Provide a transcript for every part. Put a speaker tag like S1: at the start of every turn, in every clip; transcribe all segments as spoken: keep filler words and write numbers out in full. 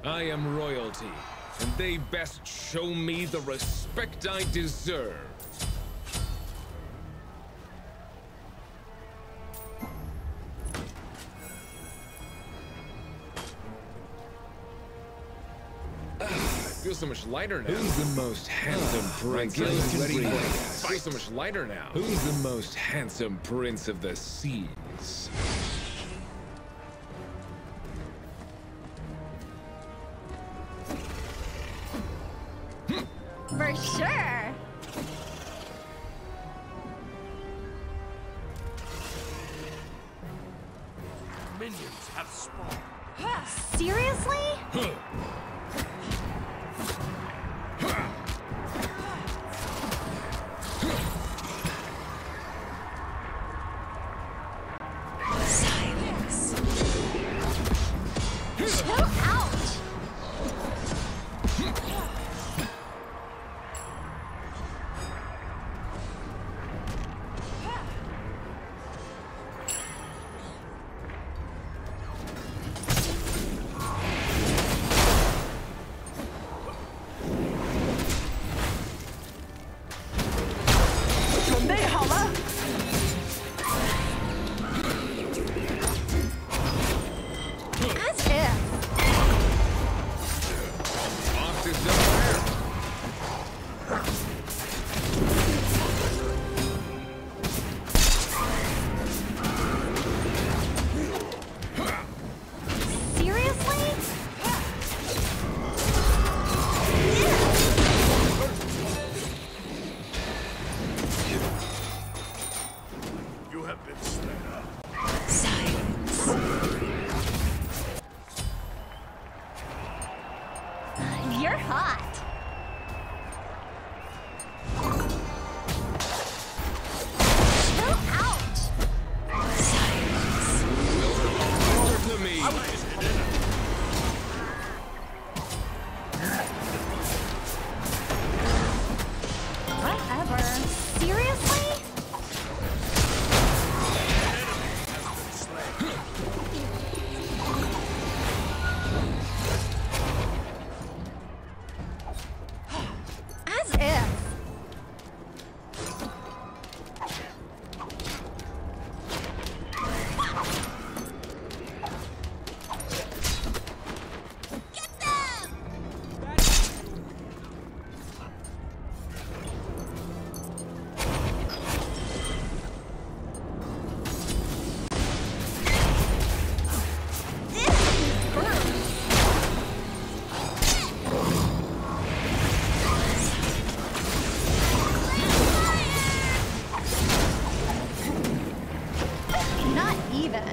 S1: I am royalty, and they best show me the respect I deserve. I feel so much lighter now. Who's the most handsome prince? I feel so much lighter now. Who's the most handsome prince of the seas?
S2: For sure.
S3: Minions have spawned.
S2: Seriously? Silence. Chill out. You're hot. Chill out. Silence.
S1: Over to me.
S2: Whatever. Seriously? As if. Get them! Not even.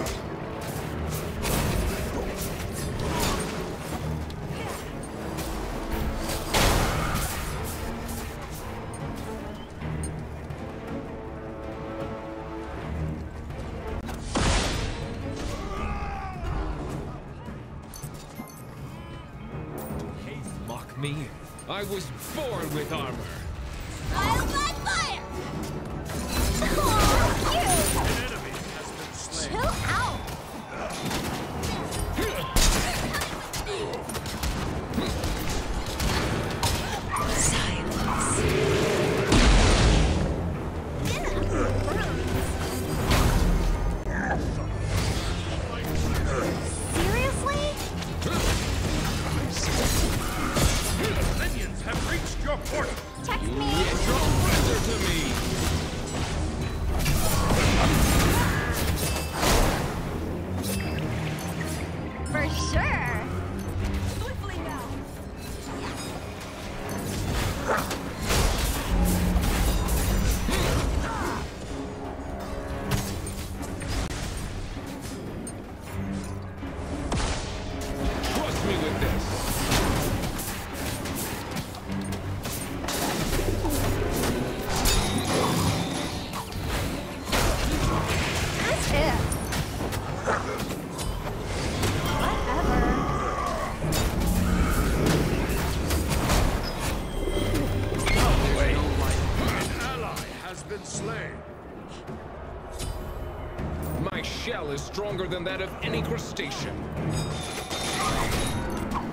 S1: Mock me? I was born with armor.
S2: I'll light fire! Oh, cute!
S3: An enemy has been slain.
S2: Chill out! Seriously?
S3: Minions have reached your portal.
S2: Text me.
S1: Draw closer to me.
S2: For sure.
S1: Trust me with this.
S2: As if. Whatever.
S3: Wait. An ally has been slain.
S1: My shell is stronger than that of any crustacean.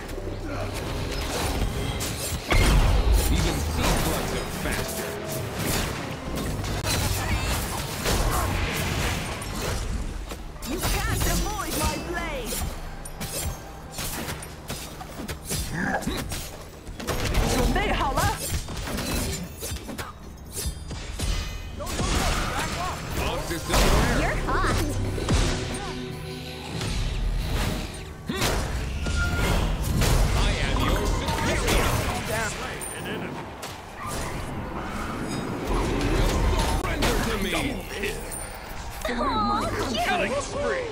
S1: Even sea slugs are faster.
S4: You can't avoid my blade!准备好了
S1: Off to somewhere.
S2: You're hot.
S1: I am your superior.
S3: Slay an enemy.
S1: Surrender to me.
S3: Killing spree.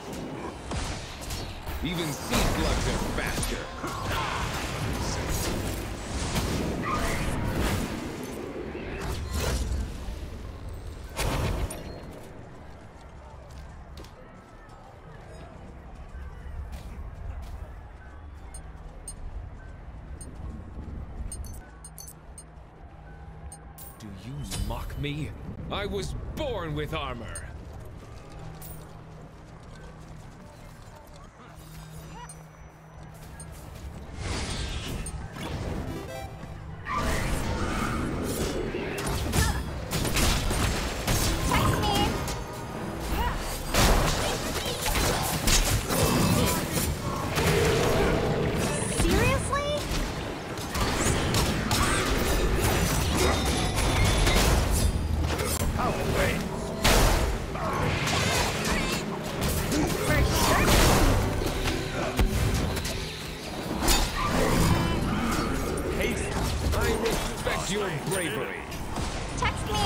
S1: Even sea slugs are faster. Do you mock me? I was born with armor.
S2: Text me. Seriously? For sure.
S1: I respect your bravery.
S2: Text me.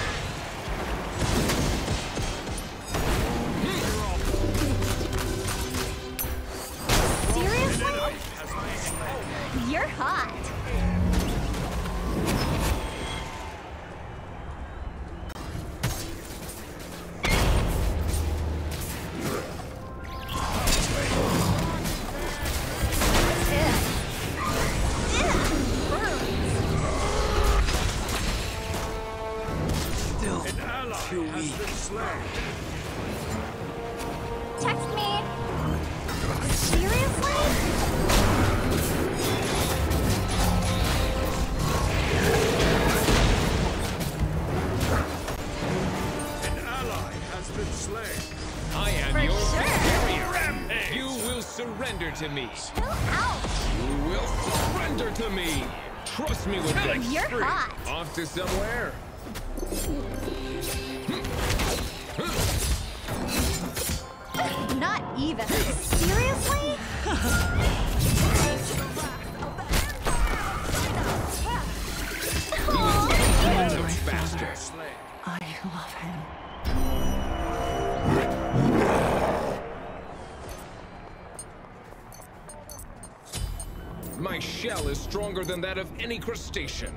S2: Seriously? You're hot.
S3: An ally has been slain.
S2: Text me. Seriously?
S3: An ally has been slain.
S1: I am
S2: For
S1: your
S2: sure.
S1: superior.
S3: Rampage.
S1: You will surrender to me.
S2: Chill out.
S1: You will surrender to me. Trust me with this.
S2: You're hot.
S1: Off to somewhere.
S2: Not even. Seriously?
S1: Even sea slugs are faster.
S3: Slain.
S4: I love him.
S1: My shell is stronger than that of any crustacean.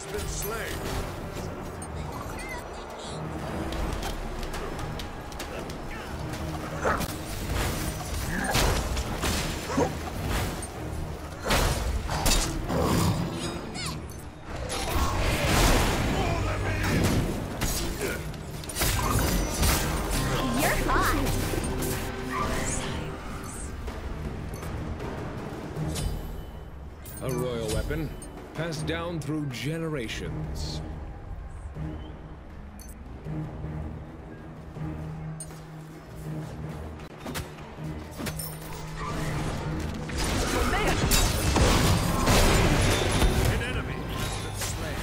S3: been slain.
S2: You're hot.
S1: A royal weapon, passed down through generations.
S3: An enemy has been slain.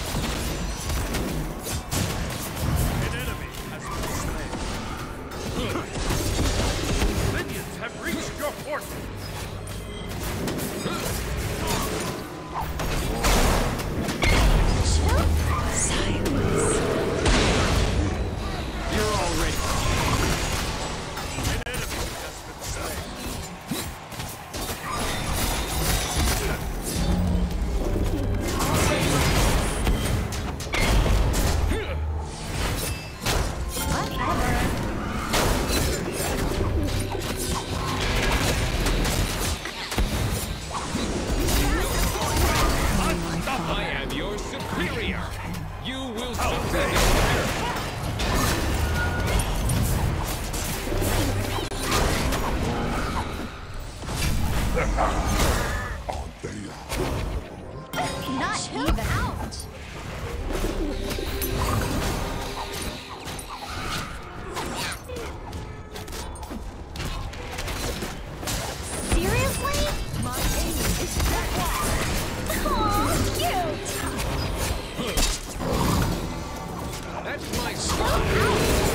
S3: An enemy has been slain. Minions have reached your fortress. You're already. An enemy has been slain.
S1: I am your superior. You will surrender.
S2: Not even out. Seriously?
S4: My aim is
S2: Oh, cute.
S1: That's my style.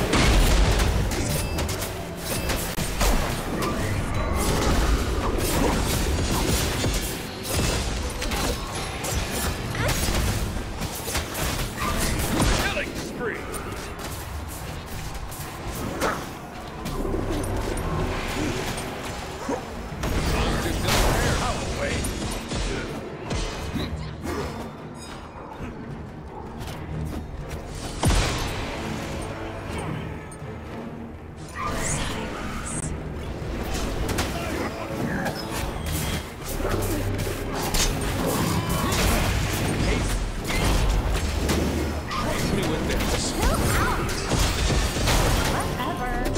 S3: Killing spree. I'll wait.
S1: Trust me with this.
S2: Chill out. Whatever.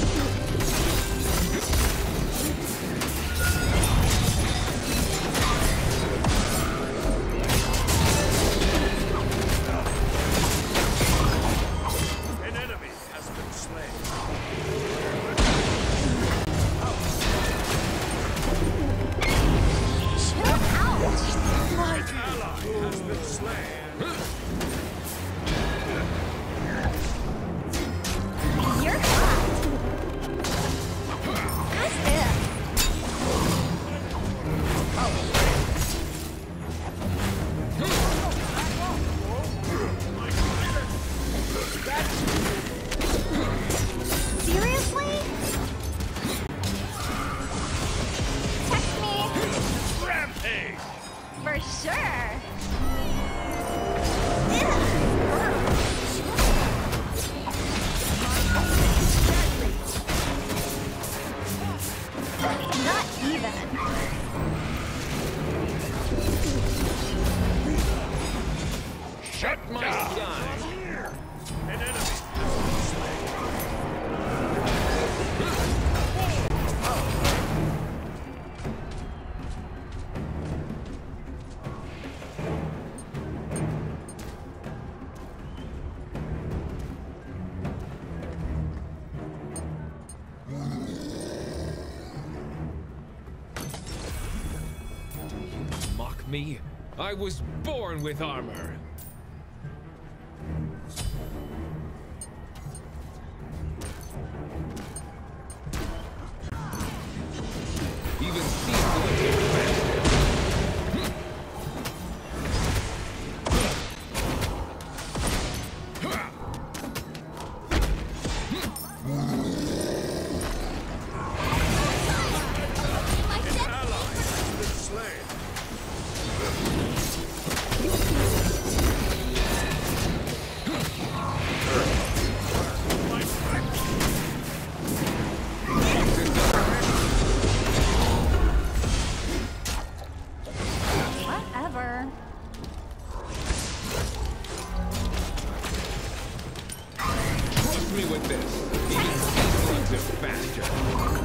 S3: An enemy has been slain.
S2: Chill out.
S3: An ally has been slain.
S2: You're hot. As if. Seriously? Text me.
S3: Rampage.
S2: For sure. Not even.
S1: Shut my side.
S3: An enemy has been slain.
S1: Mock me? I was born with armor. Even Caesar would take advantage.
S3: An ally has been slain.
S1: with this. Even sea slugs are faster.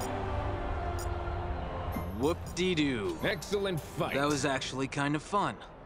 S5: Whoop-de-doo.
S1: Excellent fight.
S5: That was actually kind of fun.